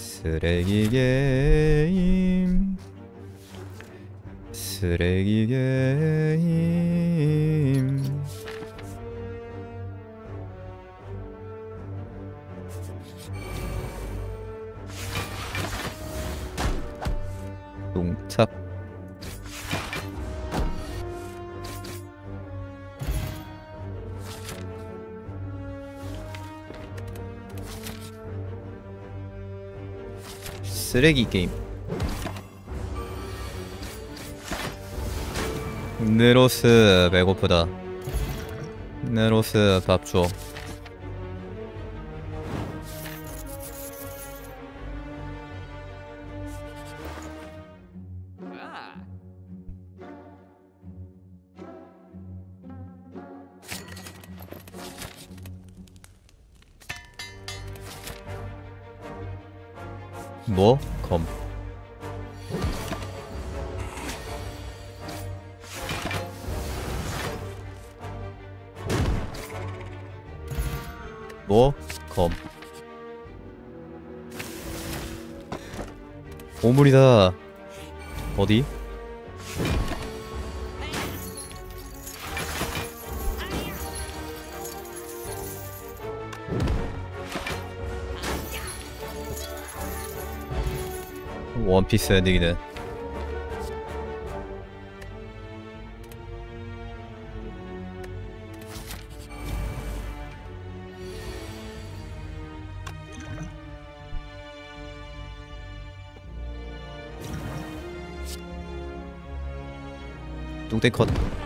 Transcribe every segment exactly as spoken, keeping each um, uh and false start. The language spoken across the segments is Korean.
쓰레기 게임 쓰레기 게임. 똥착. 쓰레기 게임. 네로스 배고프다. 네로스 밥 줘. 뭐? 검. 뭐? 검. 보물이다. 어디? 원피스 엔딩이네. 뚱땡 컷.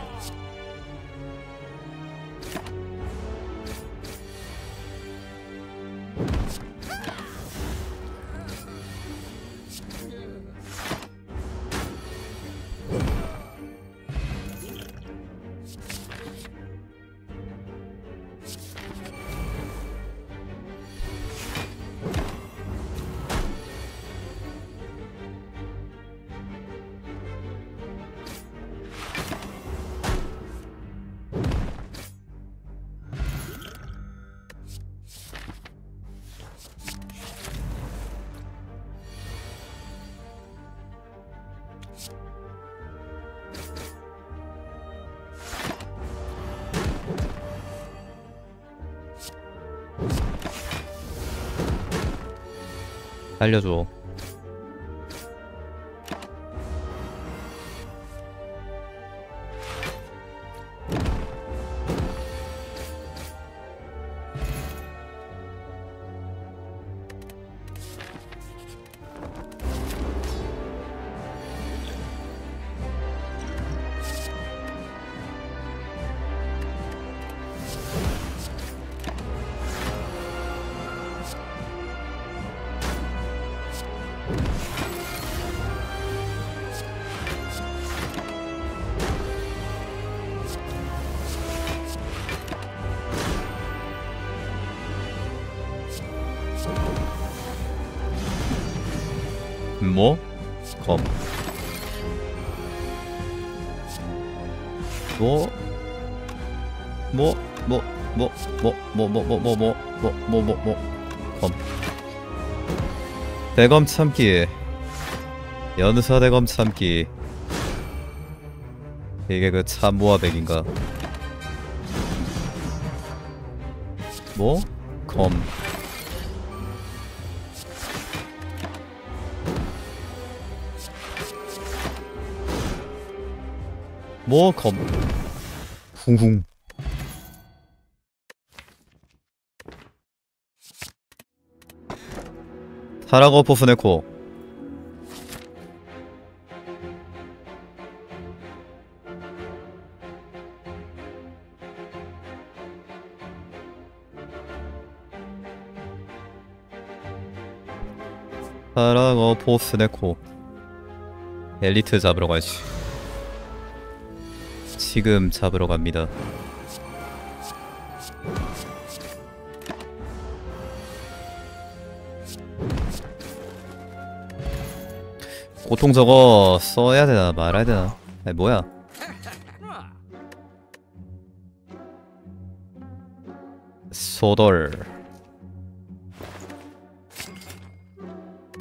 알려줘. 뭐? 검. 뭐? 뭐? 뭐? 뭐? 뭐? 뭐? 뭐? 뭐? 뭐? 뭐? 뭐? 뭐? 뭐? 뭐? 검. 대검 참기. 연사 대검 참기. 이게 그 참모아백인가? 뭐? 검. 뭐? 검. 쿵쿵. 타라고 포스네코. 타라고 포스네코. 엘리트 잡으러 가야지. 지금 잡으러 갑니다. 보통 저거 써야 되나 말아야 되나? 아니 뭐야? 소돌.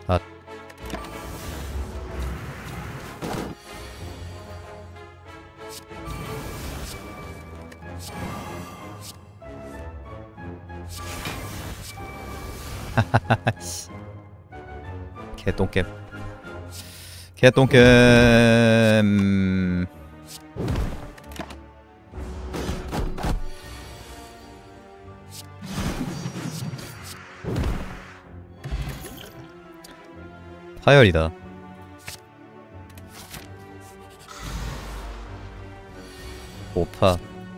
아. 하하하씨. 개똥겜. 개똥겜. 파열이다. 오파.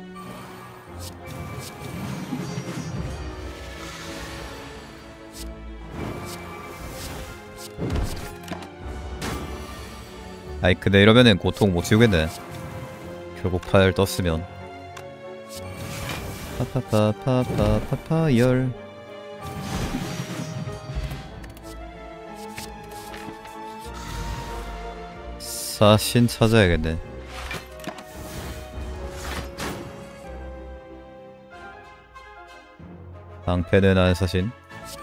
아이 근데 이러면은 고통 못 지우겠네. 결국 파열 떴으면. 파파파파파파파열. 사신 찾아야겠네. 방패는 안 사신.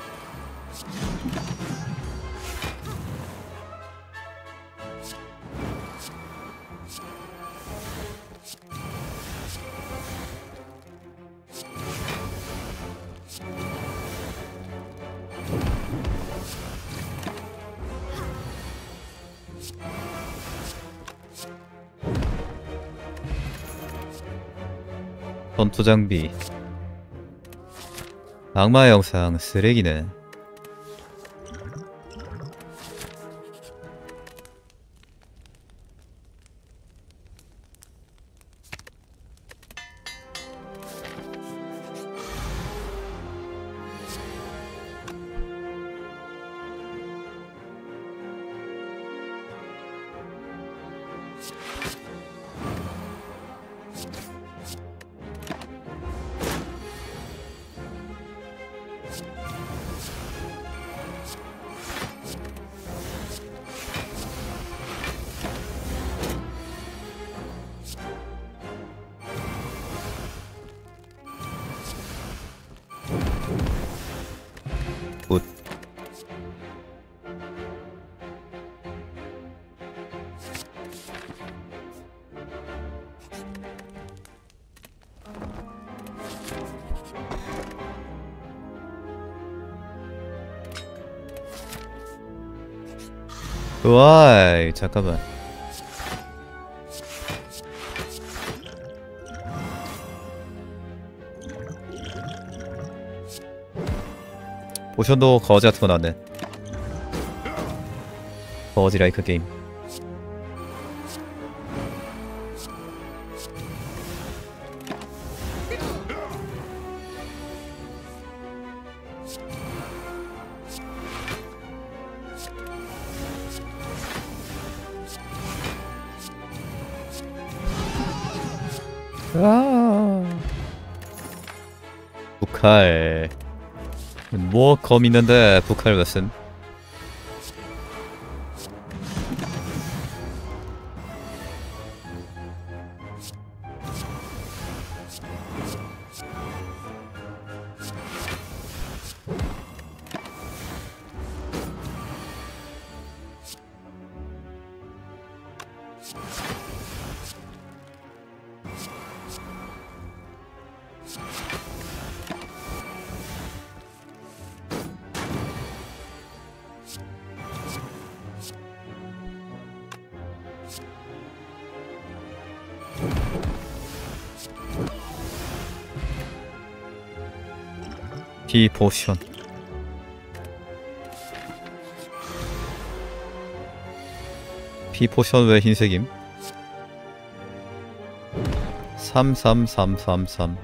전투 장비. 악마의 영상 쓰레기네. 굿. 와이 잠깐만. 포션도 거지 같은 거 나왔네. 거지 라이크 게임. 아. 북할. 뭐 검 있는데 북할 무슨? 피 포션. 피 포션 왜 흰색임? 삼삼삼삼삼.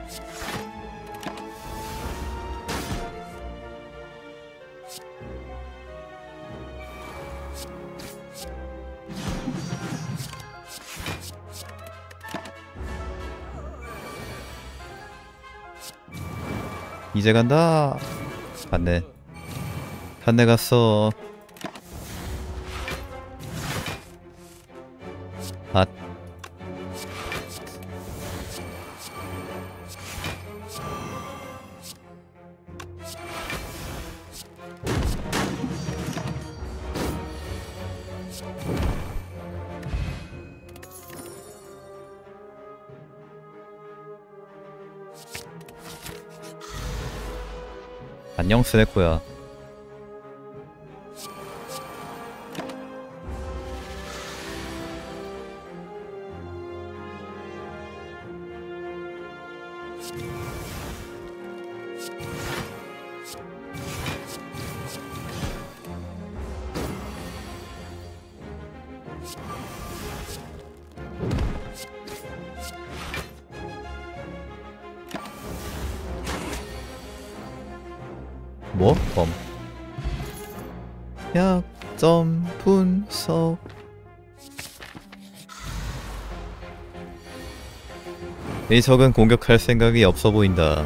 이제 간다. 갔네. 갔네 갔어. 아. 안녕 스네코야. 뭐? 범 약점 분석. 이 적은 공격할 생각이 없어 보인다.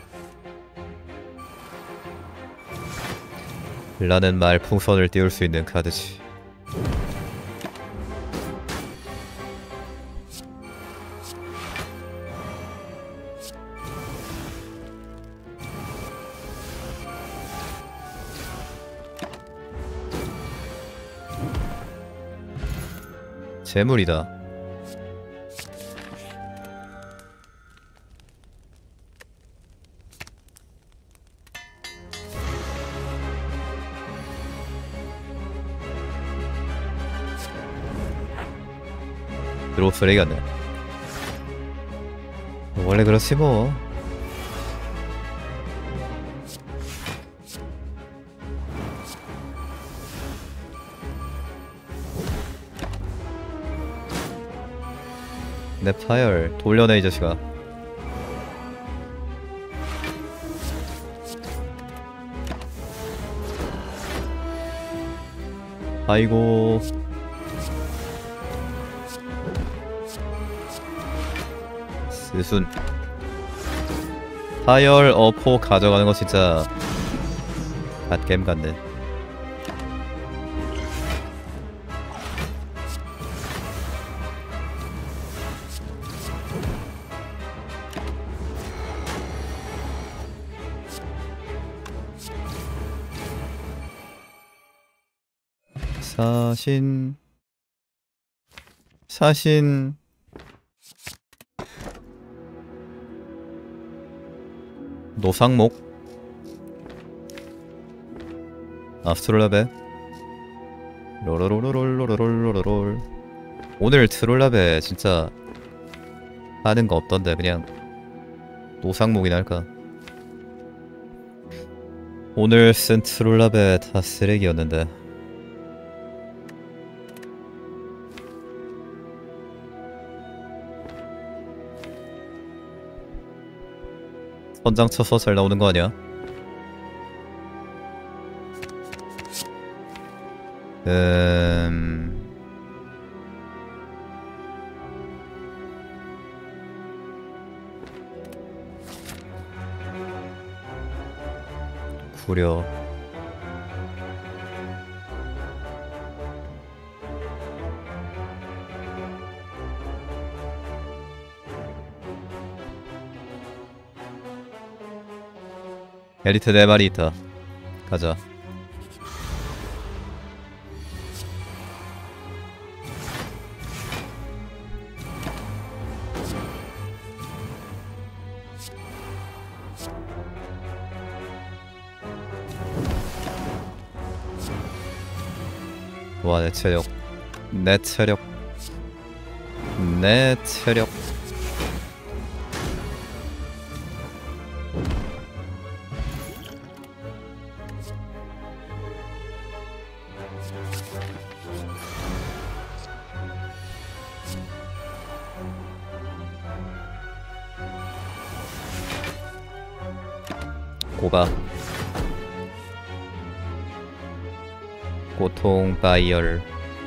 라는 말풍선을 띄울 수 있는 카드지. 재물이다. 드로우 쓰레기 같네. 원래 그렇지 뭐. 내 파열 돌려내 이 자식아. 아이고 스순. 파열 어포 가져가는 거 진짜 갓겜 같네. 사신 사신 노상목 아스트롤라베 롤롤롤롤롤롤롤롤. 오늘 트롤라베 진짜 하는 거 없던데 그냥 노상목이나 할까. 오늘 쓴 트롤라베 다 쓰레기였는데. 선장 쳐서 잘 나오는 거 아니야? 음... 구려. 엘리트 네 마리 있다. 가자. 와, 내 체력. 내 체력. 내 체력. 고가 고통 바이얼.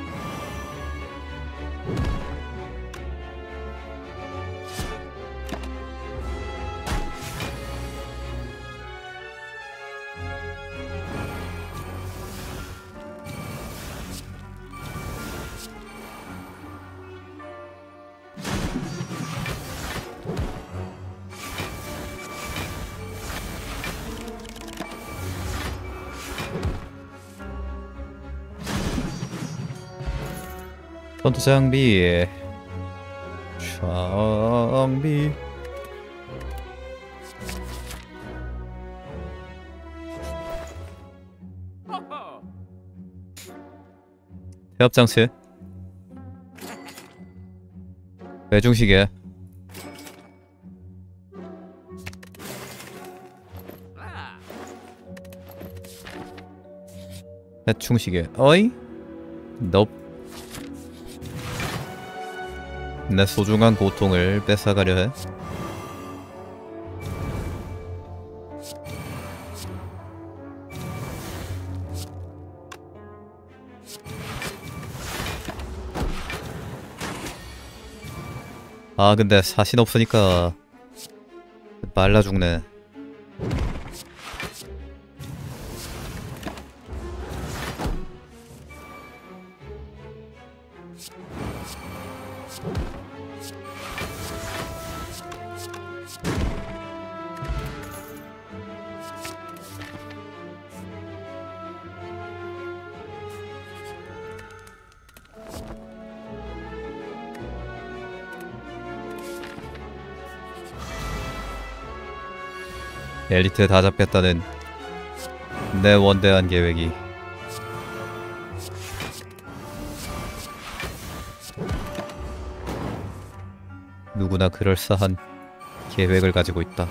전투 장비 장비 태엽장치 배중시계 해충시계 어이? 넙 내 소중한 고통을 뺏어가려 해? 아 근데 사신 없으니까 말라 죽네. 엘리트 다 잡겠다는 내 원대한 계획이 누구나 그럴싸한 계획을 가지고 있다.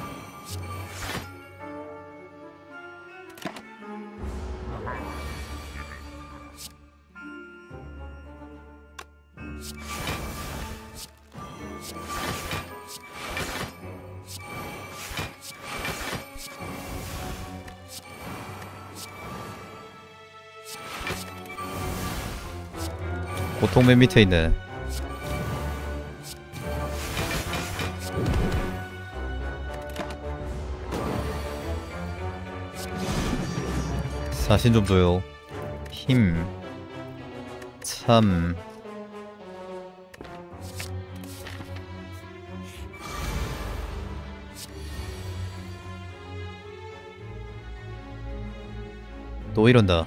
고통 맨 밑에 있네. 사신 좀 줘요. 힘. 참. 또 이런다.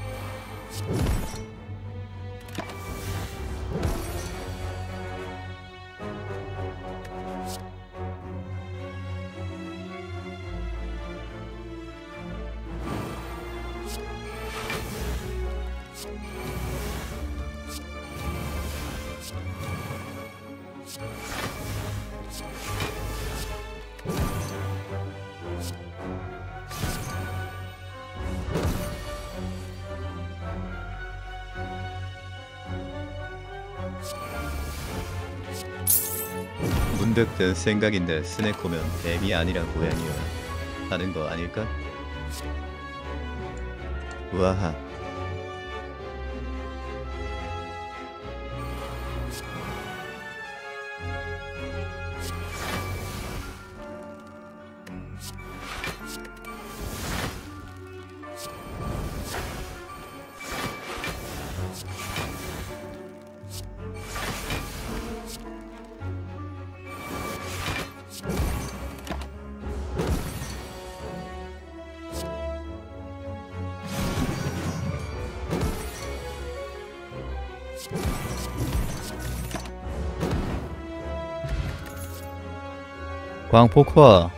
문득 든 생각인데 스네코면 뱀이 아니라 고양이여 하는 거 아닐까? 우아하. 광포코아.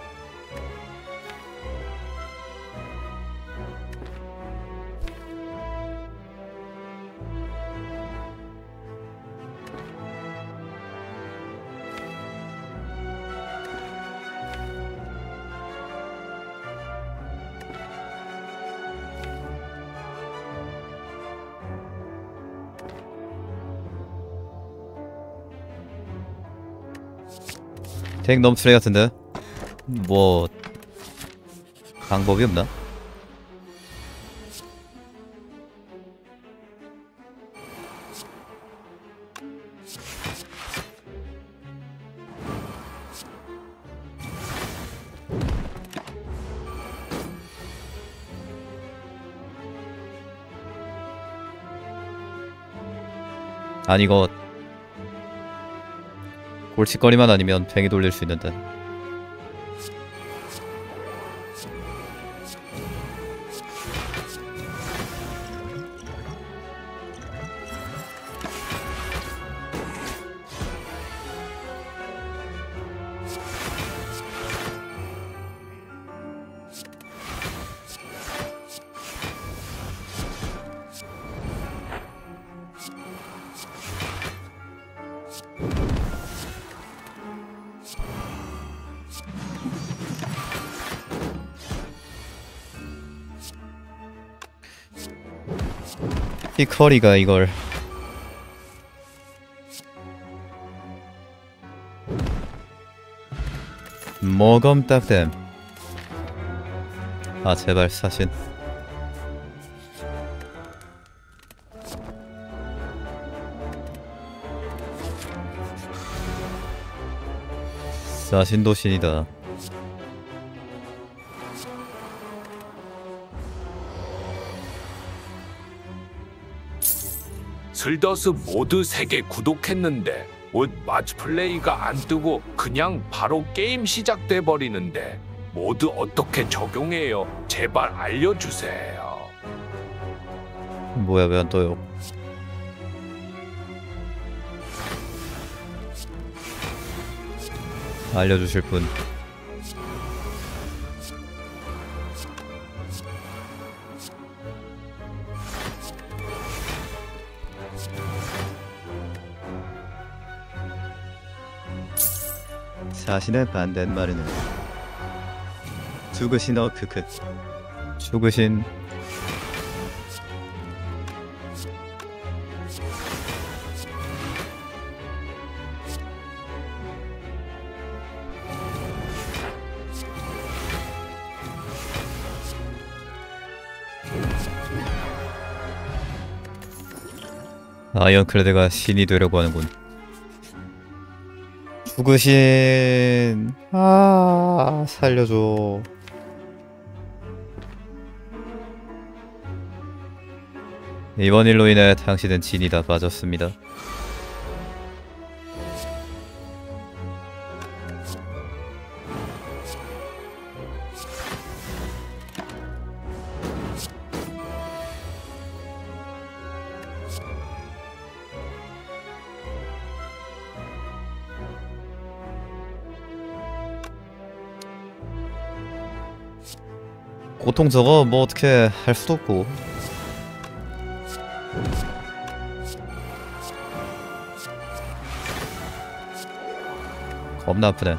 덱 너무 쓰레기 같은데? 뭐 방법이 없나? 아니 이거 골칫거리만 아니면 팽이 돌릴 수 있는데. 피커리가 이걸 모검 딱댐. 아 제발 사신. 사신도 신이다. 슬더스 모드 세 개 구독했는데 왜 마치 플레이가 안 뜨고 그냥 바로 게임 시작돼 버리는데 모드 어떻게 적용해요? 제발 알려주세요. 뭐야 왜 안 떠요? 알려주실 분. 자신의 반대말은 죽으신어 크크. 죽으신 아이언클레드가 신이 되려고 하는군. 죽으신... 아... 살려줘. 이번 일로 인해 당신은 진이 다 빠졌습니다. 고통 저거 뭐 어떻게 할 수도 없고. 겁나 아프네.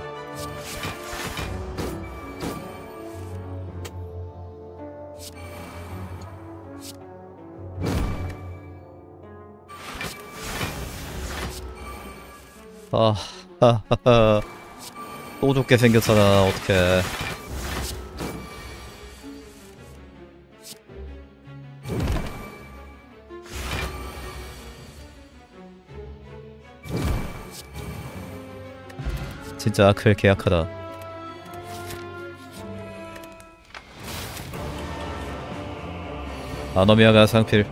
아, 하하하. 또 죽게 생겼잖아. 어떡해. 진짜 아크엘 계약하다. 아노미아가 상필.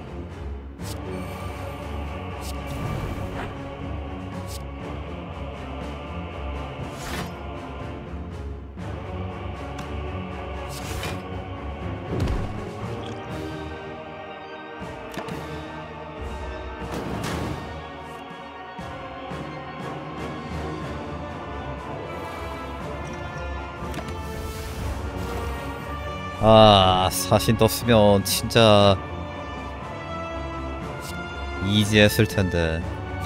아, 사신 떴으면 진짜 이지했을 텐데.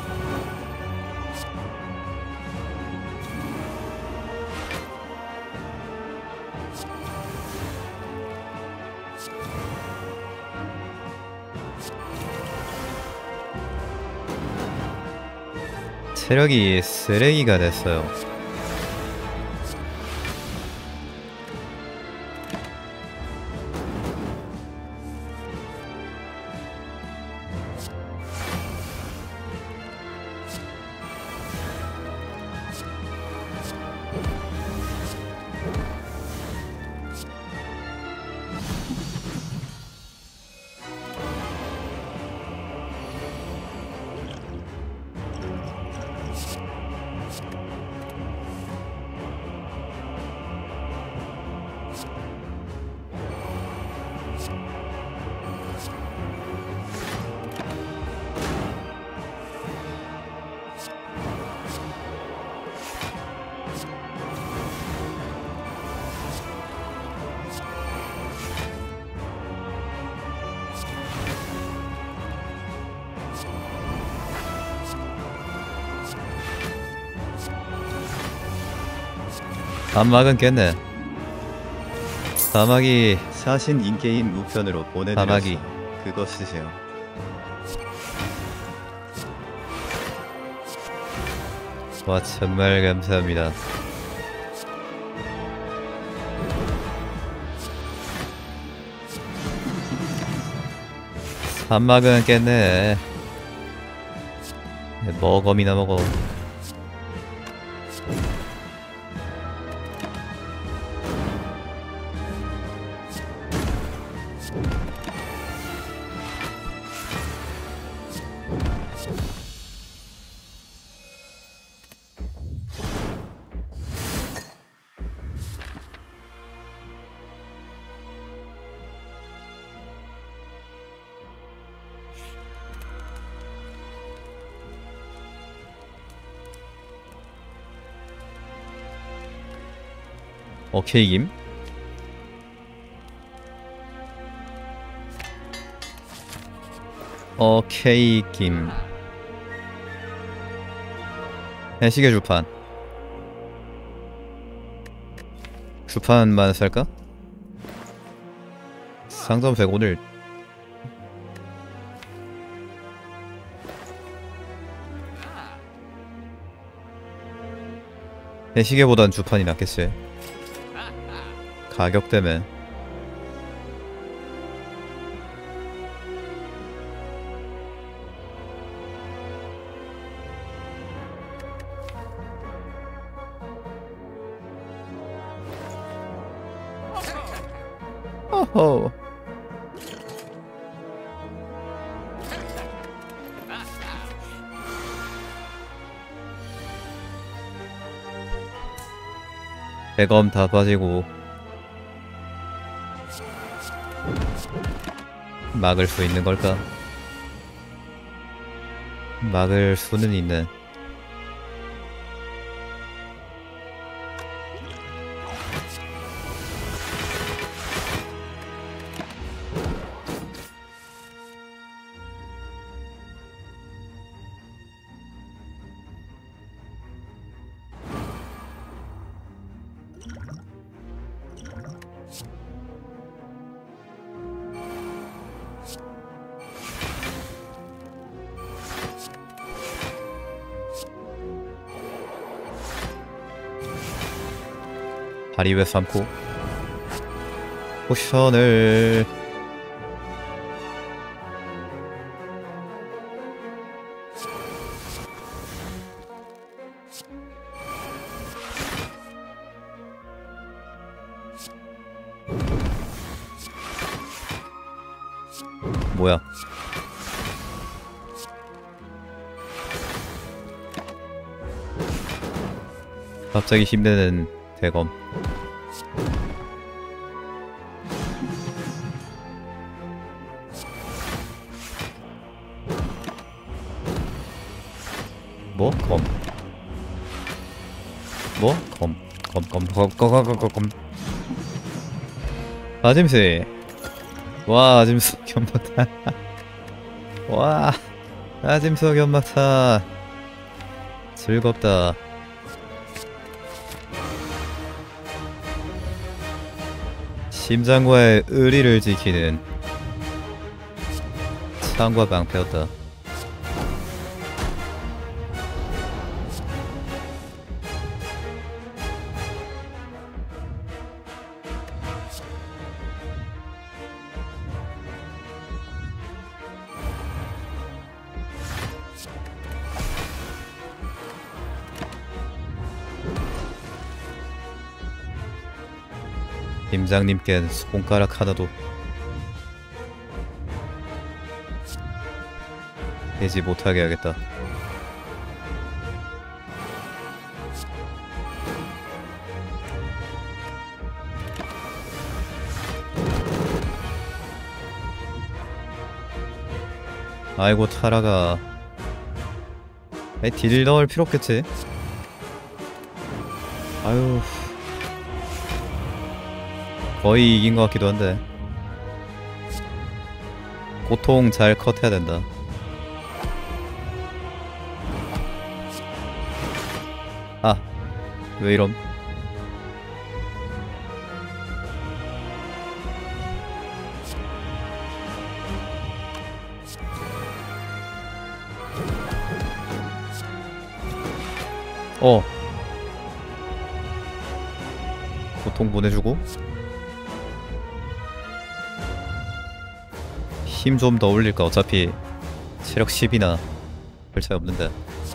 체력이 쓰레기가 됐어요. 안막은 깼네. 사막이 사신 인게임 우편으로 보내드렸어. 사막이 그거 쓰세요. 와 정말 감사합니다. 산막은 깼네. 뭐 검이나 먹어. 오케이 김. 오케이 김. 해시계 주판. 주판만 살까? 상점 백 오늘 해시계보단 주판이 낫겠지. 가격 때문에. 어허. 대검 다 빠지고 막을 수 있는 걸까? 막을 수는 있네. 다리 왜 삼고 포션을 뭐야? 갑자기 힘내는 대검. 뭐? 검. 뭐? 검. 검, 검, 검, 검, 검, 검, 검, 검. 아짐스. 와, 아짐스 견마타. 와, 아짐스 견마타. 즐겁다. 심장과의 의리를 지키는 창과 방패였다. 팀장님께는 손가락 하나도 되지 못하게 하겠다. 아이고 타라가. 에이, 딜 넣을 필요 없겠지. 아유, 거의 이긴 것 같기도 한데. 고통 잘 컷해야 된다. 아, 왜 이럼? 어. 보통 보내주고 힘 좀 더 올릴까? 어차피 체력 십이나 별 차이 없는데.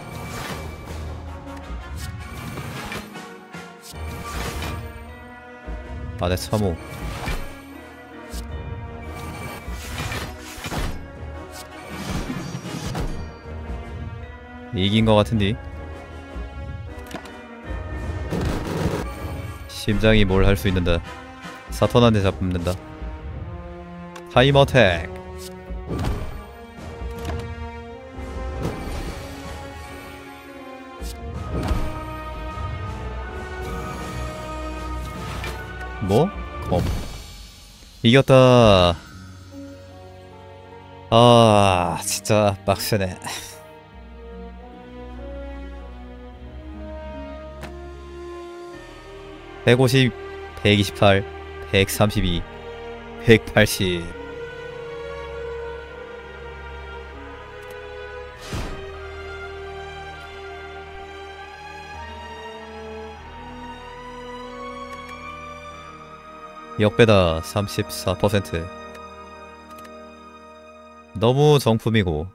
아내 참호. 이긴 것 같은데. 심장이 뭘 할 수 있는데. 사턴한테 잡는다. 타임 어택. 뭐? 검. 이겼다. 아, 진짜 빡세네. 백오십, 백이십팔, 백삼십이, 백팔십. 역배다. 삼십사 퍼센트. 너무 정품이고.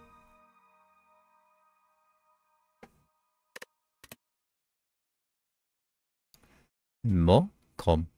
뭐? 검.